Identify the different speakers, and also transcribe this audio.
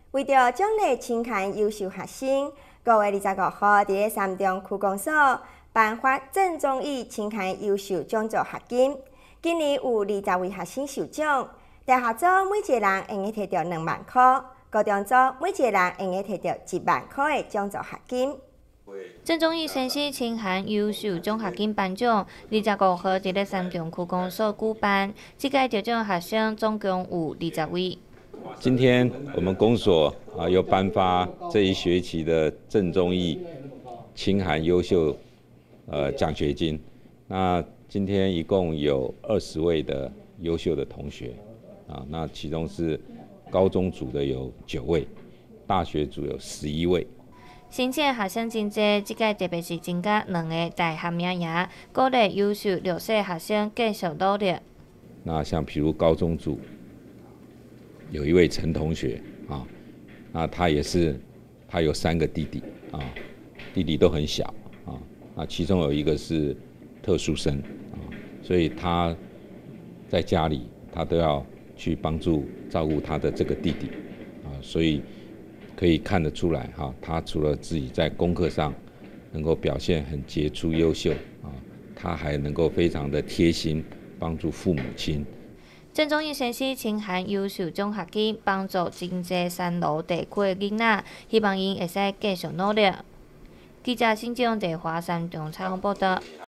Speaker 1: 为着奖励清寒优秀学生，5月25号伫三中区公所颁发郑中义清寒优秀奖助学金。今年有20位学生受奖，大学组每一个人会摕到2万块，高中组每一个人会摕到1万块的奖助学金。
Speaker 2: 郑中义先生清寒优秀奖学金颁奖，25号伫三中区公所举办，这届得奖学生总共有20位。
Speaker 3: 今天我们公所又颁发这一学期的郑中义清寒优秀奖学金。那今天一共有20位的优秀的同学那其中是高中组的有9位，大学组有11位。
Speaker 2: 申请学生真济，这届特别是增加2个大学名额，鼓励优秀弱势学生继续努力。
Speaker 3: 那像比如高中组有一位陈同学那他有3个弟弟弟弟都很小那其中有一个是特殊生所以他在家里他都要去帮助照顾他的这个弟弟所以可以看得出来他除了自己在功课上能够表现很杰出优秀他还能够非常的贴心帮助父母亲。
Speaker 2: 郑中义先生清寒优秀奖学金帮助真济山路地区的囡仔，希望因会使继续努力。记者新庄地华三中采访报道。